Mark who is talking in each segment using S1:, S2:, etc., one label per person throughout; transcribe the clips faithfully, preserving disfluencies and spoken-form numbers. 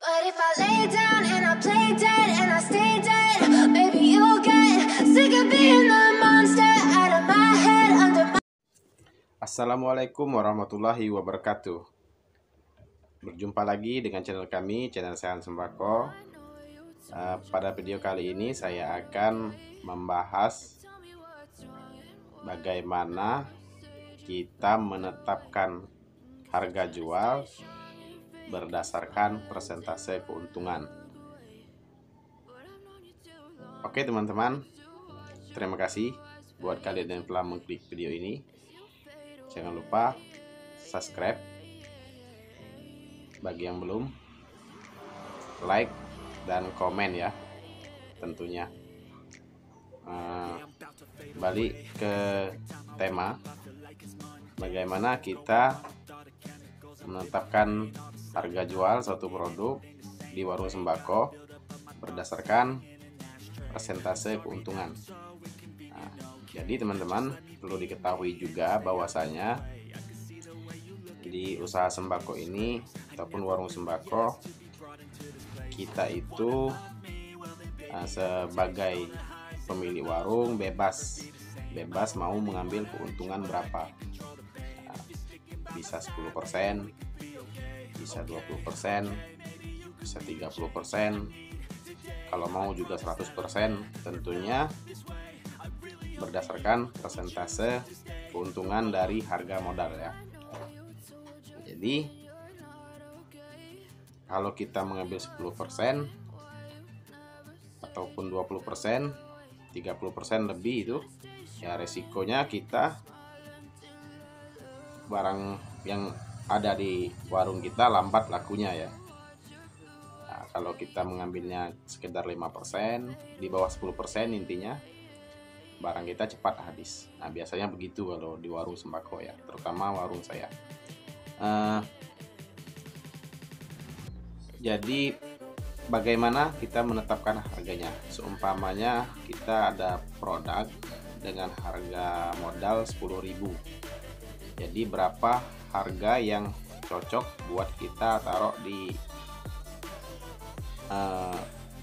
S1: But if I lay down and I play dead and I stay dead, maybe you'll get sick of being the monster out of my head, under my...
S2: Assalamualaikum warahmatullahi wabarakatuh. Berjumpa lagi dengan channel kami, channel Sehat Sembako. uh, Pada video kali ini saya akan membahas bagaimana kita menetapkan harga jual berdasarkan persentase keuntungan. Oke teman-teman, terima kasih buat kalian yang telah mengklik video ini. Jangan lupa subscribe bagi yang belum, like dan komen ya tentunya. uh, Balik ke tema, bagaimana kita menetapkan harga jual suatu produk di warung sembako berdasarkan persentase keuntungan. Nah, jadi teman-teman perlu diketahui juga bahwasanya di usaha sembako ini ataupun warung sembako kita itu uh, sebagai pemilik warung bebas bebas mau mengambil keuntungan berapa. Nah, bisa sepuluh persen, bisa dua puluh persen, bisa tiga puluh persen, kalau mau juga seratus persen, tentunya berdasarkan persentase keuntungan dari harga modal ya. Jadi kalau kita mengambil sepuluh persen ataupun dua puluh persen, tiga puluh persen lebih, itu ya resikonya kita barang yang ada di warung kita lambat lakunya ya. Nah, kalau kita mengambilnya sekitar lima persen, di bawah sepuluh persen, intinya barang kita cepat habis. Nah, biasanya begitu kalau di warung sembako ya, terutama warung saya. Uh, jadi bagaimana kita menetapkan harganya? Seumpamanya kita ada produk dengan harga modal sepuluh ribu. Jadi berapa harga yang cocok buat kita taruh di uh,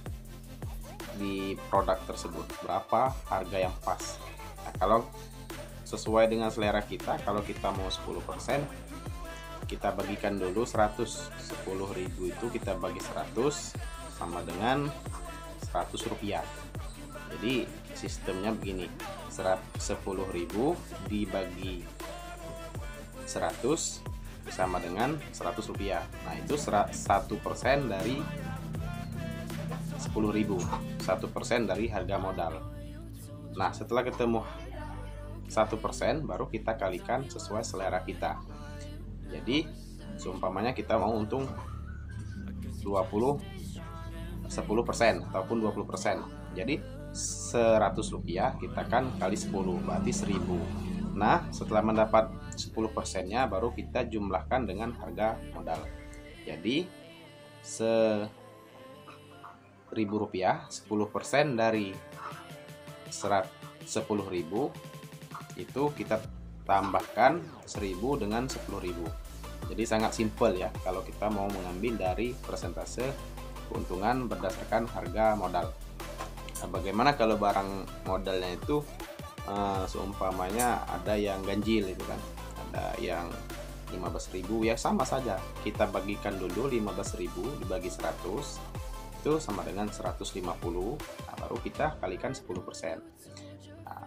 S2: di produk tersebut, berapa harga yang pas. Nah, kalau sesuai dengan selera kita, kalau kita mau sepuluh persen, kita bagikan dulu seratus. Sepuluh ribu itu kita bagi seratus sama dengan seratus rupiah. Jadi sistemnya begini, sepuluh ribu dibagi seratus sama dengan seratus rupiah. Nah, itu satu persen dari sepuluh ribu, satu persen dari harga modal. Nah, setelah ketemu satu persen, baru kita kalikan sesuai selera kita. Jadi seumpamanya kita mau untung dua puluh, sepuluh persen ataupun dua puluh persen, jadi seratus rupiah kita kan kali sepuluh, berarti seribu. Nah, setelah mendapat sepuluh persennya, baru kita jumlahkan dengan harga modal. Jadi seribu rupiah, sepuluh persen dari sepuluh ribu, itu kita tambahkan seribu dengan sepuluh ribu. Jadi sangat simpel ya kalau kita mau mengambil dari persentase keuntungan berdasarkan harga modal. Nah, bagaimana kalau barang modalnya itu Uh, seumpamanya ada yang ganjil itu kan, ada yang lima belas ribu, ya sama saja kita bagikan dulu lima belas ribu dibagi seratus, itu sama dengan seratus lima puluh. Nah, baru kita kalikan sepuluh persen. Nah,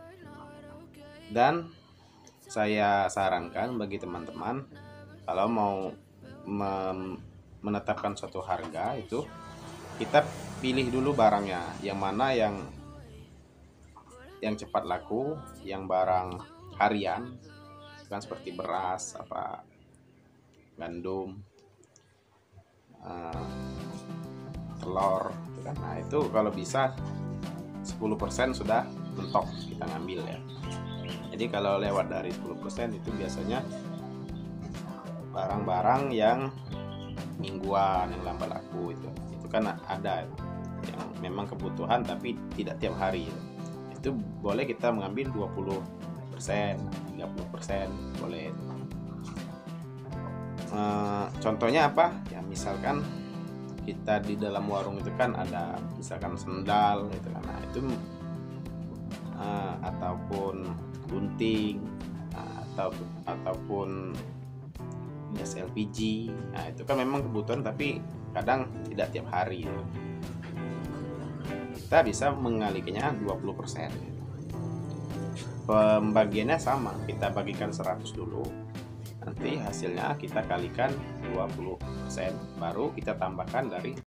S2: dan saya sarankan bagi teman-teman kalau mau menetapkan suatu harga itu, kita pilih dulu barangnya, yang mana yang yang cepat laku, yang barang harian kan, seperti beras, apa gandum, uh, telur gitu kan. Nah, itu kalau bisa sepuluh persen sudah mentok kita ngambil ya. Jadi kalau lewat dari sepuluh persen itu biasanya barang-barang yang mingguan, yang lambat laku, itu itu kan ada yang memang kebutuhan tapi tidak tiap hari ya. Itu boleh kita mengambil dua puluh persen, tiga puluh persen boleh. E, contohnya apa? Ya misalkan kita di dalam warung itu kan ada misalkan sendal gitu kan, nah itu uh, ataupun gunting uh, atau ataupun gas L P G, nah itu kan memang kebutuhan tapi kadang tidak tiap hari gitu. Kita bisa mengalihkannya dua puluh persen. Pembagiannya sama, kita bagikan seratus dulu, nanti hasilnya kita kalikan dua puluh persen, baru kita tambahkan dari